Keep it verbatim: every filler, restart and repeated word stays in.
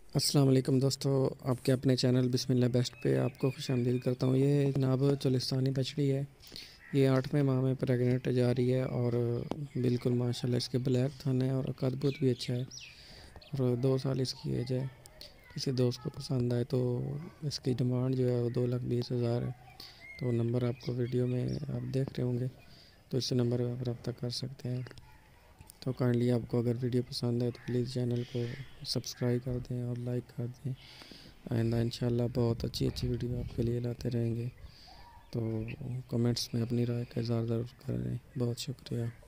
अस्सलाम वालेकुम दोस्तों, आपके अपने चैनल बिस्मिल्लाह बेस्ट पे आपको खुशामदीद करता हूँ। ये जनाब चलिस्तानी बछड़ी है। ये आठवें माह में प्रेग्नेंट जा रही है और बिल्कुल माशाल्लाह इसके ब्लैक थन है और कदबूत भी अच्छा है और दो साल इसकी एज है। किसी दोस्त को पसंद आए तो इसकी डिमांड जो है वो दो लाख बीस हज़ार है। तो नंबर आपको वीडियो में आप देख रहे होंगे, तो इस नंबर पर आप रब्ता कर सकते हैं। तो काइंडली आपको अगर वीडियो पसंद है तो प्लीज़ चैनल को सब्सक्राइब कर दें और लाइक कर दें। आइंदा इंशाल्लाह बहुत अच्छी अच्छी वीडियो आपके लिए लाते रहेंगे। तो कमेंट्स में अपनी राय का इज़हार ज़रूर करें। बहुत शुक्रिया।